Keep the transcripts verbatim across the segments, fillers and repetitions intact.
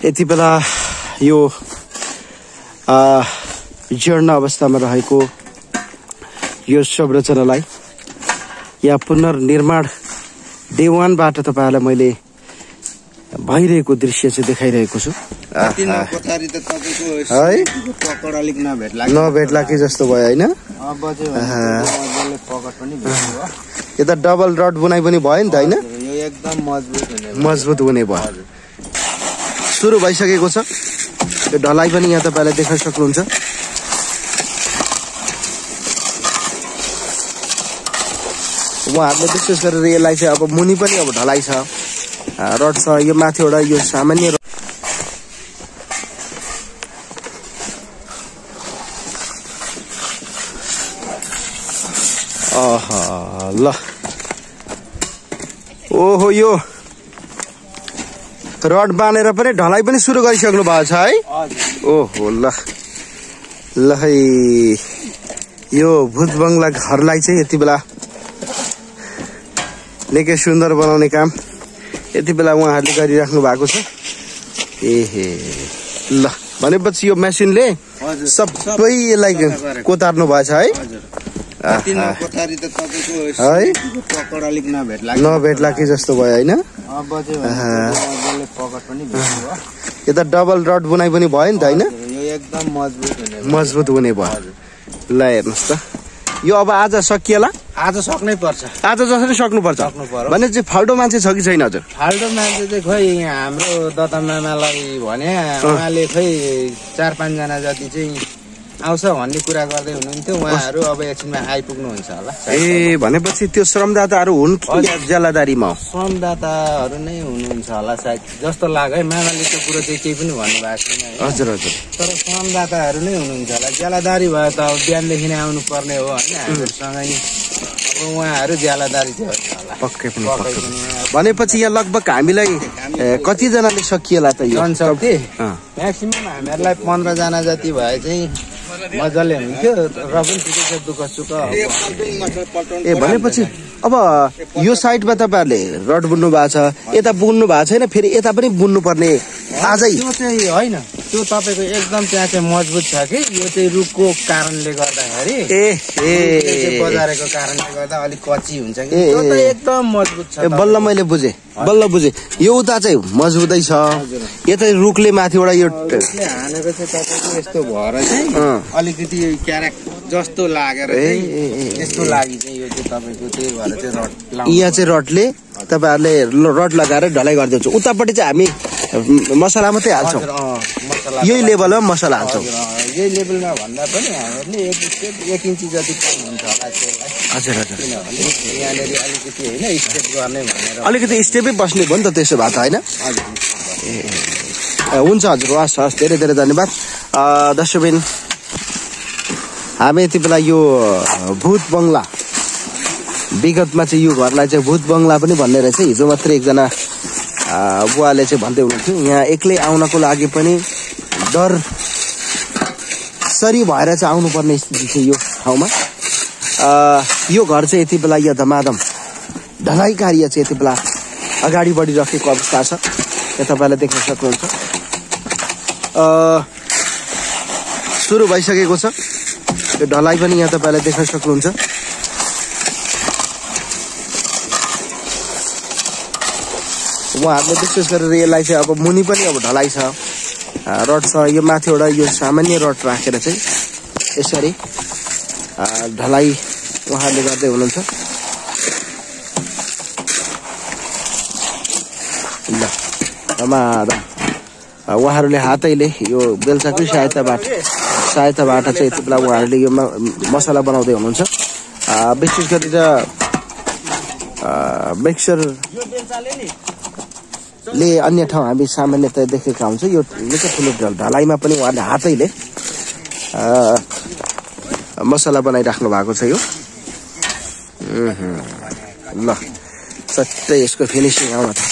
यति बेला यो जीर्ण अवस्थामा रहेको यो संरचनालाई यहाँ पुनर्निर्माण डे वानबाट तपाईहरुलाई मैले भइरहेको दृश्य चाहिँ देखाइरहेको छु। नभेट्ला कि जस्तो भयो हैन। यता डबल रड बुनाइ पनि भयो नि त हैन। एकदम मजबुत हुने मजबुत हुने भयो। सुरु भइसकेको छ। यो ढलाइ पनि यहाँ तपाईले देख्न सक्नुहुन्छ। उहाँहरूले विशेष गरेर यसलाई चाहिँ अब मुनि पनि अब ढलाइ छ, रड छ। यो माथिबाट यो सामान्य अह ल ओहो यो रड बानेर पनि ढलाइ पनि सुरु गरिसक्नु भएको छ है। ओहो ल ल है यो भूत बंगला घरलाई चाहिँ यति बेला निकै सुन्दर बनाउने काम यति बेला उहाँहरूले गरिराख्नु भएको छ। एहे ल भनेपछि यो मेसिनले सबै यसलाई कोतार्नु भएछ है। नभेट्ला कि जस्तो भयो हैन। यता डबल रड बुनाइ पनि भयो नि त हैन। एकदम मजबुत हुने मजबुत हुने भयो। ल हेर्नुस् त यो अब आज सकिएला। आज सक्नै पर्छ। आज जसरी सक्नु पर्छ भने चाहिँ फाल्टो मान्छे छ कि छैन हजुर? फाल्टो मान्छे चाहिँ खोइ हाम्रो दत्ता मामालाई भने उहाँले खोइ चार पाँच जना जति चाहिँ आउँछ भन्ने कुरा गर्दै हुनुहुन्थ्यो। उहाँहरू अब एकछिनमा आइपुग्नुहुन्छ होला। ए भनेपछि त्यो श्रमदाताहरू हुन् कि ज्यालादारीमा? श्रमदाताहरू नै हुनुहुन्छ होला सायद जस्तो लाग्यो। मामाले त्यो कुरो चाहिँ केही पनि भन्नु भएको छैन। हजुर हजुर। तर श्रमदाताहरू नै हुनुहुन्छ होला। ज्यालादारी भयो त अब बिहानदेखि नै आउनु पर्ने हो होइन हामीहरूसँगै। अब उहाँहरू ज्यालादारी चाहिँ हुन्छ होला। पक्कै पनि भनेपछि यहाँ लगभग हामीलाई कतिजनाले सकिएला त यो जनशक्ति? म्याक्सिमम हामीहरूलाई पन्ध्रजना जति भए चाहिँ मजाले हुन्थ्यो। र पनि ठिकै छ दुःख सुख। ए भनेपछि अब यो साइडमा तपाईँहरूले रड बुन्नु भएको छ, यता बुन्नु भएको छैन, फेरि यता पनि बुन्नु पर्ने आजै? त्यो चाहिँ होइन, त्यो तपाईँको एकदम त्यहाँ चाहिँ मजबुत छ कि यो चाहिँ रुखको कारणले गर्दाखेरि ए ए बजारेको कारणले गर्दा अलिक कच्ची हुन्छ कि त्यो त एकदम मजबुत छ। ए बल्ल मैले बुझेँ बल्ल बुझेँ। यो उता चाहिँ मजबुतै छ, यता रुखले माथिबाट यो हानेको चाहिँ तपाईँको यस्तो भएर चाहिँ अलिकति क्यारेक जस्तो लागेर यस्तो लागि चाहिँ यो चाहिँ तपाईँको त्यही भएर चाहिँ रड यहाँ चाहिँ रडले तपाईँहरूले रड लगाएर ढलाइ गरिदिन्छ। उतापट्टि चाहिँ हामी मसला मात्रै हाल्छौँ, यही लेभलमा मसला हाल्छौँ। यही लेभलमा भन्दा पनि हामीहरूले एक स्टेप एक इन्ची जति कम हुन्छ होला त्यसलाई। हजुर हजुर। किनभने यहाँनिर अलिकति होइन स्टेप गर्ने भनेर अलिकति स्टेपै बस्ने भयो नि त त्यसो भए त होइन? ए हुन्छ हजुर, हस् हस्, धेरै धेरै धन्यवाद। दर्शकबिन हामी यति बेला यो भूत बंगला विगतमा चाहिँ यो घरलाई चाहिँ भूत बंगला पनि भन्ने रहेछ। हिजो मात्रै एकजना बुवाले चाहिँ भन्दै हुनुहुन्थ्यो यहाँ एक्लै आउनको लागि पनि डर सरी भएर चाहिँ आउनुपर्ने स्थिति छ यो ठाउँमा। यो घर चाहिँ यति बेला यहाँ धमाधम ढलाइ कार्य चाहिँ यति बेला अगाडि बढिरहेको अवस्था छ। यहाँ तपाईँले देख्न सक्नुहुन्छ सुरु भइसकेको छ। यो ढलाइ पनि यहाँ तपाईँले देख्न सक्नुहुन्छ। उहाँहरूले विशेष गरेर यसलाई चाहिँ अब मुनि पनि अब ढलाइ छ, रड छ। यो माथिबाट यो सामान्य रड राखेर चाहिँ यसरी ढलाइ उहाँहरूले गर्दै हुनुहुन्छ। ल धमाधम उहाँहरूले हातैले यो बेलचाकै सहायताबाट सहायताबाट चाहिँ यति बेला उहाँहरूले यो मसला बनाउँदै हुनुहुन्छ। विशेष गरेर मिक्सरले अन्य ठाउँ हामी सामान्यतया देखेका हुन्छ। यो निकै ठुलो ढलाइमा पनि उहाँहरूले हातैले मसला बनाइराख्नु भएको छ। यो ल सट्टै यसको फिनिसिङ आउन थाल्छ।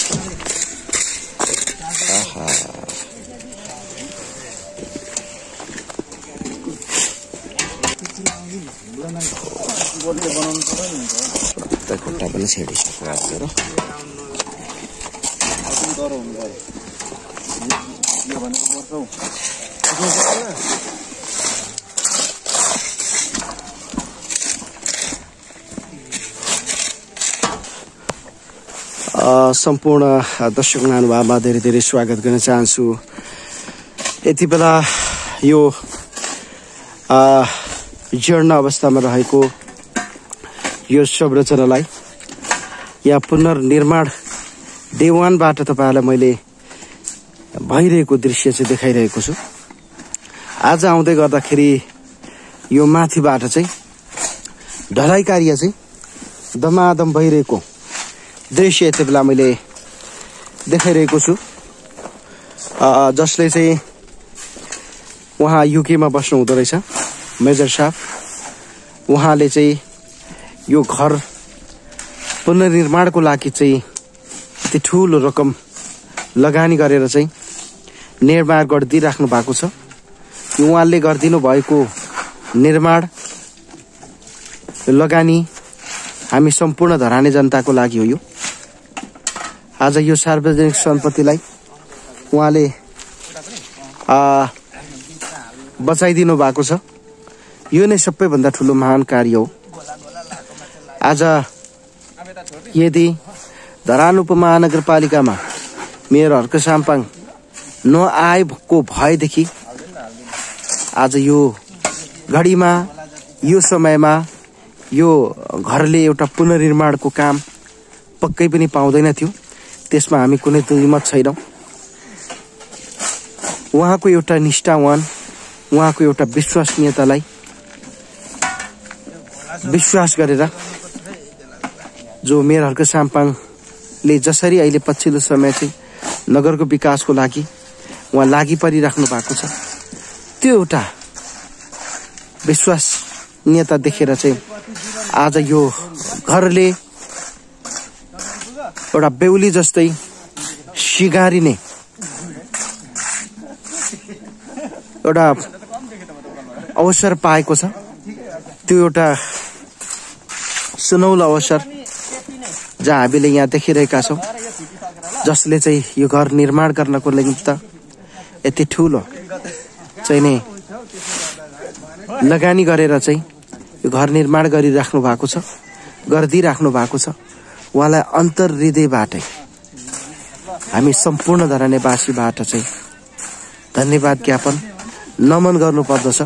खुट्टा पनि छेडिसक्यो। सम्पूर्ण दर्शक महानुभावमा धेरै धेरै स्वागत गर्न चाहन्छु। यति बेला यो जीर्ण अवस्थामा रहेको यो संरचनालाई या पुनर्निर्माण देवानबाट तपाईहरुलाई मैले भइरहेको दृश्य चाहिँ देखाइरहेको छु। आज आउँदै गर्दाखेरि यो माथिबाट चाहिँ ढलाइ कार्य चाहिँ दमादम भइरहेको दृश्य यति बेला मैले देखाइरहेको छु। जसले चाहिँ उहाँ युकेमा बस्नु हुँदो रहेछ, मेजर साहब। उहाँले चाहिँ यो घर पुनर्निर्माणको लागि चाहिँ यति ठुलो रकम लगानी गरेर चाहिँ निर्माण गरिदिइराख्नु भएको छ। उहाँले गरिदिनु भएको निर्माण लगानी हामी सम्पूर्ण धरानी जनताको लागि हो। यो आज यो सार्वजनिक सम्पत्तिलाई उहाँले बचाइदिनु भएको छ। यो नै सबैभन्दा ठुलो महान कार्य हो। आज यदि धरान उपमहानगरपालिकामा मेयर हर्क साम्पाङ नआएको भएदेखि आज यो घडीमा यो समयमा यो घरले एउटा पुनर्निर्माणको काम पक्कै पनि पाउँदैन थियो। त्यसमा हामी कुनै दुईमत छैनौं। उहाँको एउटा निष्ठावान, उहाँको एउटा विश्वसनीयतालाई विश्वास गरेर जो मेयर हर्क साम्पाङले जसरी अहिले पछिल्लो समय चाहिँ नगरको विकासको लागि उहाँ लागि परिराख्नु भएको छ, त्यो एउटा विश्वसनीयता देखेर चाहिँ आज यो घरले एउटा बेहुली जस्तै सिगारिने एउटा अवसर पाएको छ। त्यो एउटा सुनौलो अवसर जहाँ हामीले यहाँ देखिरहेका छौं, जसले चाहिँ यो घर निर्माण गर्नको निमित्त यति ठुलो चाहिँ नै लगानी गरेर चाहिँ यो घर निर्माण गरिराख्नु भएको छ, गरिदिइराख्नु भएको छ। उहाँलाई अन्तर हृदयबाटै हामी सम्पूर्ण धरानेवासीबाट चाहिँ धन्यवाद ज्ञापन नमन गर्नुपर्दछ।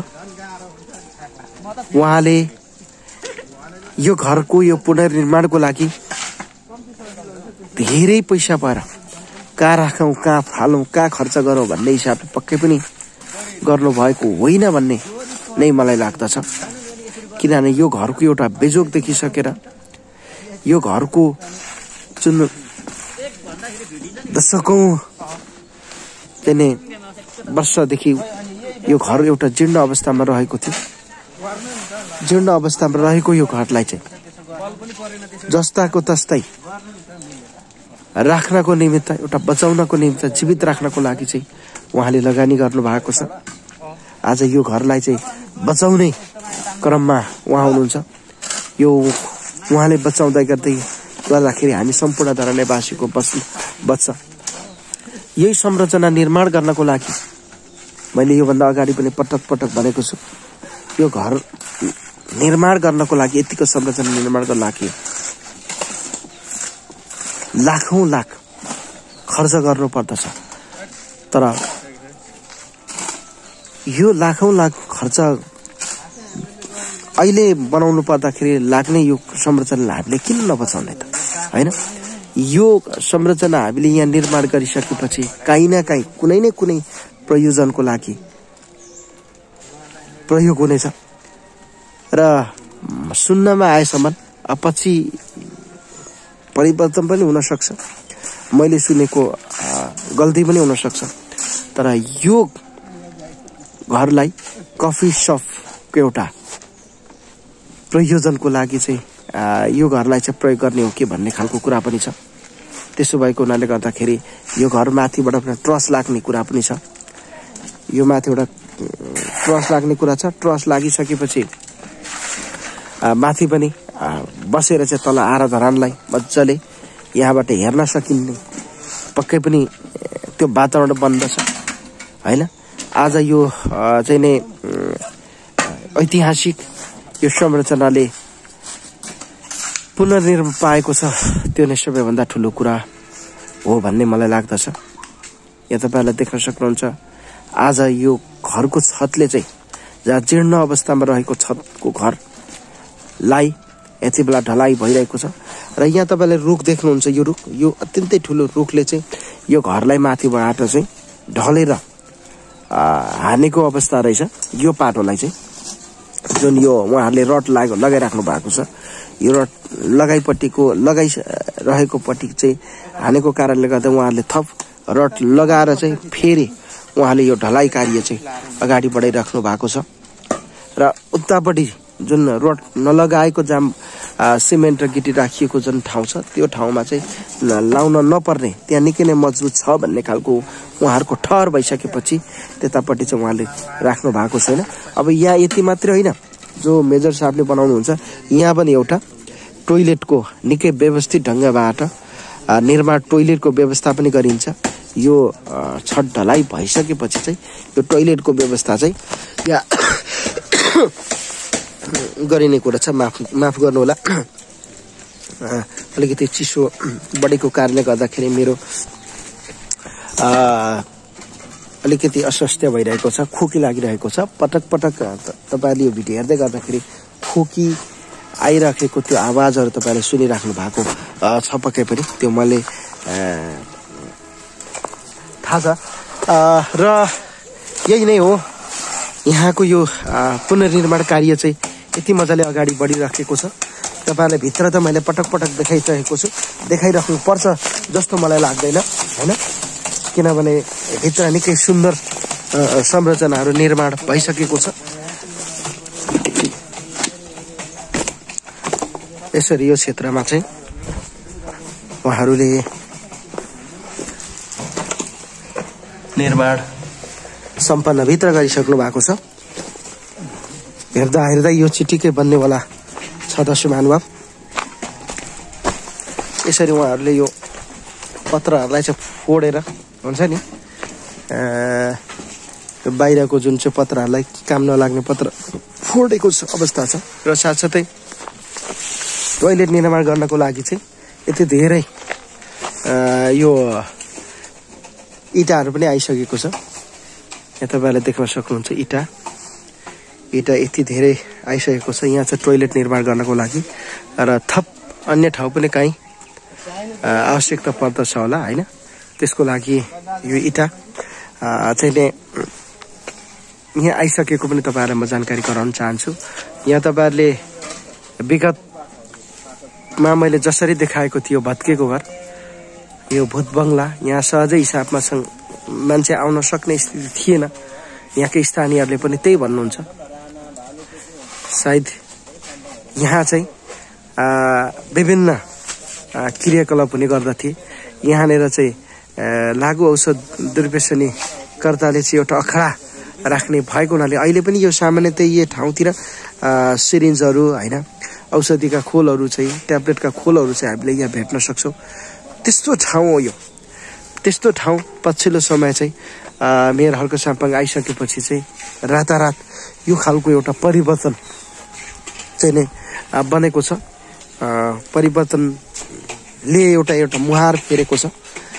उहाँले यो घरको यो पुनर्निर्माणको लागि धेरै पैसा भएर कहाँ राखौं, कहाँ फालौं, कहाँ खर्च गरौं भन्ने हिसाबले पक्कै पनि गर्नु भएको होइन भन्ने नै मलाई लाग्दछ। किनभने यो घरको एउटा बेजोग देखिसकेर यो घरको जुन दशकौं त्यने वर्षदेखि यो घर एउटा जीर्ण अवस्थामा रहेको थियो। जीर्ण अवस्थामा रहेको यो घरलाई चाहिँ जस्ताको तस्तै राख्नको निमित्त, एउटा बचाउनको निमित्त, जीवित राख्नको लागि चाहिँ उहाँले लगानी गर्नु भएको छ। आज यो घरलाई चाहिँ बचाउने क्रममा उहाँ हुनुहुन्छ। यो उहाँले बचाउँदै गर्दै गर्दाखेरि हामी सम्पूर्ण धरानेवासीको बस्नु बच्छ। यही संरचना निर्माण गर्नको लागि मैले योभन्दा अगाडि पनि पटक पटक भनेको छु, यो घर निर्माण गर्नको लागि, यतिको संरचना निर्माण गर्नको लागि लाखौं लाख खर्च गर्नु पर्दछ। तर यो लाखौं लाख खर्च अहिले बनाउनु पर्दाखेरि लाग्ने यो संरचनालाई हामीले किन नबचाउने त, हैन? यो संरचना हामीले यहाँ निर्माण गरिसकेपछि काहीँ न काहीँ कुनै न कुनै प्रयोजनको लागि प्रयोग हुनेछ र सुन्नमा आएसम्म पछि परिवर्तन पनि हुन सक्छ। मैले सुनेको गल्ती पनि हुन सक्छ। तर यो घरलाई कफी शपको एउटा प्रयोजनको लागि चाहिँ यो घरलाई चाहिँ प्रयोग गर्ने हो कि भन्ने खालको कुरा पनि छ। त्यसो भएको हुनाले गर्दाखेरि यो घर माथिबाट पनि ट्रस लाग्ने कुरा पनि छ। यो माथि एउटा ट्रस लाग्ने कुरा छ। ट्रस लागिसकेपछि माथि पनि बसेर चाहिँ तल आएर धरानलाई मजाले यहाँबाट हेर्न सकिने पक्कै पनि त्यो वातावरण बन्दछ। हैन। आज यो चाहिँ नै ऐतिहासिक यो संरचनाले पुनर्निर्माण पाएको छ, त्यो नै सबैभन्दा ठुलो कुरा हो भन्ने मलाई लाग्दछ। यहाँ तपाईहरुले देख्न सक्नुहुन्छ आज यो घरको छतले चाहिँ जहाँ जीर्ण अवस्थामा रहेको छतको घरलाई यति बेला ढलाइ भइरहेको छ र यहाँ तपाईले रुख देख्नुहुन्छ, यो रुख यो अत्यन्तै ठुलो रुखले चाहिँ यो घरलाई माथिबाट चाहिँ ढलेर हानेको अवस्था रहेछ। यो पाटोलाई चाहिँ जुन यो उहाँहरूले रड लाग्यो लगाइराख्नु भएको छ, यो रड लगाइपट्टिको लगाइरहेको पट्टि चाहिँ हानेको कारणले गर्दा उहाँहरूले थप रड लगाएर चाहिँ फेरि उहाँले यो ढलाइ कार्य चाहिँ अगाडि बढाइराख्नु भएको छ। र उतापट्टि जुन रड नलगाएको जाम सिमेन्ट र गिटी राखिएको जुन ठाउँ छ त्यो ठाउँमा चाहिँ लाउन नपर्ने, त्यहाँ निकै नै मजबुत छ भन्ने खालको उहाँहरूको ठहर भइसकेपछि त्यतापट्टि चाहिँ उहाँले राख्नु भएको छैन। अब यहाँ यति मात्रै होइन, जो मेजर साहबले बनाउनुहुन्छ यहाँ पनि एउटा टोइलेटको निकै व्यवस्थित ढङ्गबाट निर्माण टोइलेटको व्यवस्था पनि गरिन्छ। यो छत ढलाइ भइसकेपछि चाहिँ यो टोइलेटको व्यवस्था चाहिँ यहाँ गरिने कुरा छ। माफ माफ गर्नु होला, अलिकति चिसो बढेको कारणले गर्दाखेरि मेरो अलिकति अस्वास्थ्य भइरहेको छ, खोकी लागिरहेको छ। पटक पटक तपाईहरुले यो भिडियो हेर्दै गर्दाखेरि खोकी आइराखेको त्यो आवाजहरु तपाईले सुनिराख्नु भएको छ पक्कै पनि, त्यो मैले थाहा छ। र यही नै हो यहाँको यो पुनर्निर्माण कार्य चाहिँ यति मजाले अगाडि बढिराखेको छ। तपाईहरुलाई भित्र त मैले पटक पटक देखाइरहेको छु, देखाइराख्नु पर्छ जस्तो मलाई लाग्दैन हैन, किनभने भित्र निकै सुन्दर संरचनाहरू निर्माण भइसकेको छ। यसरी यो क्षेत्रमा चाहिँ उहाँहरूले निर्माण सम्पन्न भित्र गरिसक्नु भएको छ। हेर्दा हेर्दा यो चिटिकै बन्नेवाला छ दर्शक महानुभाव। यसरी उहाँहरूले यो पत्रहरूलाई चाहिँ फोडेर हुन्छ नि, यो बाहिरको जुन चाहिँ पत्रहरूलाई काम नलाग्ने पत्र फोडेको अवस्था छ। र साथसाथै टोइलेट निर्माण गर्नको लागि चाहिँ यति धेरै यो इँटाहरू पनि आइसकेको छ। यहाँ तपाईँहरूले देख्न सक्नुहुन्छ इँटा इँटा यति धेरै आइसकेको छ यहाँ चाहिँ टोइलेट निर्माण गर्नको लागि। र थप अन्य ठाउँ पनि कहीँ आवश्यकता पर्दछ होला हैन, त्यसको लागि यो इँटा चाहिँ नै यहाँ आइसकेको पनि तपाईँहरूलाई म जानकारी गराउन चाहन्छु। यहाँ तपाईँहरूले विगतमा मैले जसरी देखाएको थियो भत्केको घर, यो भूत बङ्गला, यहाँ सहजै हिसाबमा मान्छे आउन सक्ने स्थिति थिएन। यहाँकै स्थानीयहरूले पनि त्यही भन्नुहुन्छ। सायद यहाँ चाहिँ विभिन्न क्रियाकलाप हुने गर्दथे। यहाँनिर चाहिँ लागु औषध दुर्व्यसनी कर्ताले चाहिँ एउटा अखडा राख्ने भएको हुनाले अहिले पनि यो सामान्यतः यो ठाउँतिर सिरिन्जहरू हैन, औषधिका खोलहरू चाहिँ ट्याब्लेटका खोलहरू चाहिँ हामीले यहाँ भेट्न सक्छौँ। त्यस्तो ठाउँ हो यो। त्यस्तो ठाउँ पछिल्लो समय चाहिँ मेयर हल्को साम्पाङ आइसकेपछि चाहिँ रातारात यो खालको एउटा परिवर्तन चाहिँ नै बनेको छ। परिवर्तनले एउटा एउटा मुहार फेरेको छ।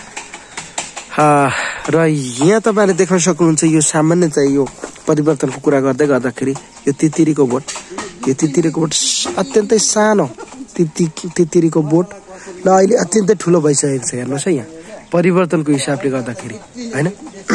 र यहाँ तपाईँले देख्न सक्नुहुन्छ यो सामान्य चाहिँ यो परिवर्तनको कुरा गर्दै गर्दाखेरि यो तितिरीको बोट, यो तितिरीको बोट अत्यन्तै सानो तिती तितिरीको बोट र अहिले अत्यन्तै ठुलो भइसकेको छ। हेर्नुहोस् है यहाँ परिवर्तनको हिसाबले गर्दाखेरि हैन।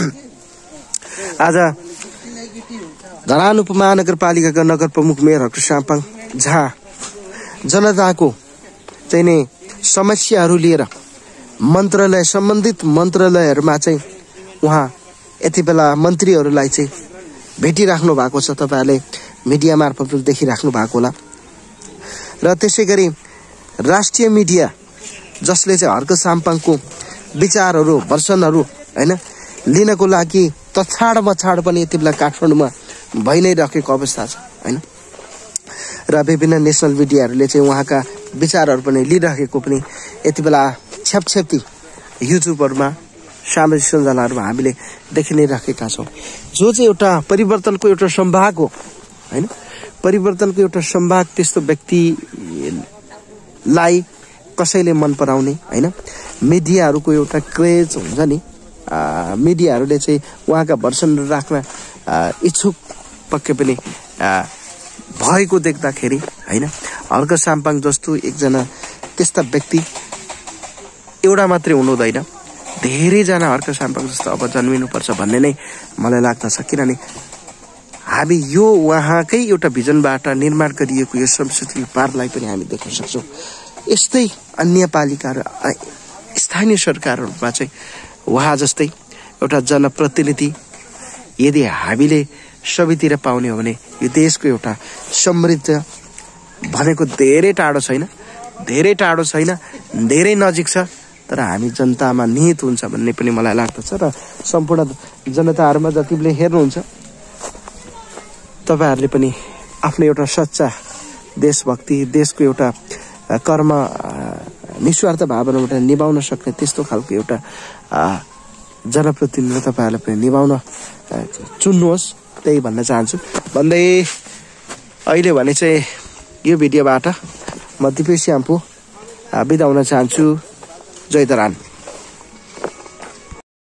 आज धरान उपमहानगरपालिकाका नगर प्रमुख मेयर हक्क साम्पाङ जहाँ जनताको चाहिँ नै समस्याहरू लिएर मन्त्रालय सम्बन्धित मन्त्रालयहरूमा चाहिँ उहाँ यति बेला मन्त्रीहरूलाई चाहिँ भेटिराख्नु भएको छ। तपाईँहरूले मिडिया मार्फत देखिराख्नु भएको होला। र त्यसै गरी राष्ट्रिय मिडिया जसले चाहिँ हर्क साम्पाङको विचारहरू भर्सनहरू हैन लिनको लागि तछाड मछाड पनि यति बेला काठमाडौँमा भइ नै रहेको अवस्था छ हैन। र विभिन्न नेसनल मिडियाहरूले चाहिँ उहाँका विचारहरू पनि लिइराखेको पनि यति बेला छ्यापछ्याप्ती युट्युबहरूमा सामाजिक सञ्जालहरूमा हामीले देखि नै राखेका छौँ, जो चाहिँ एउटा परिवर्तनको एउटा सम्भाग हो होइन। परिवर्तनको एउटा सम्भाग त्यस्तो व्यक्तिलाई कसैले मन पराउने होइन। मिडियाहरूको एउटा क्रेज हुन्छ नि, मिडियाहरूले चाहिँ उहाँका भर्सन राख्न इच्छुक पक्कै पनि भएको देख्दाखेरि होइन, हर्क साम्पाङ जस्तो एकजना त्यस्ता व्यक्ति एउटा मात्रै हुनु हुँदैन, धेरैजना हर्क साम्पाङ जस्तो अब जन्मिनुपर्छ भन्ने नै मलाई लाग्दछ। किनभने हामी यो उहाँकै एउटा भिजनबाट निर्माण गरिएको यो संस्कृति पारलाई पनि हामी देख्न सक्छौँ। यस्तै अन्य पालिकाहरू स्थानीय सरकारहरूमा चाहिँ उहाँ जस्तै एउटा जनप्रतिनिधि यदि हामीले सबैतिर पाउने हो भने यो देशको एउटा समृद्ध भनेको धेरै टाढो छैन, धेरै टाढो छैन, धेरै नजिक छ। तर हामी जनतामा निहित हुन्छ भन्ने पनि मलाई लाग्दछ। र सम्पूर्ण जनताहरूमा जतिले हेर्नुहुन्छ तपाईँहरूले पनि आफ्नो एउटा सच्चा देशभक्ति, देशको एउटा कर्म निस्वार्थ भावनाबाट निभाउन सक्ने त्यस्तो खालको एउटा जनप्रतिनिधि तपाईँहरूले पनि निभाउन चुन्नुहोस्, त्यही भन्न चाहन्छु। भन्दै अहिले भने चाहिँ यो भिडियोबाट म दिपेश याम्पू बिदा हुन चाहन्छु। जय दरान।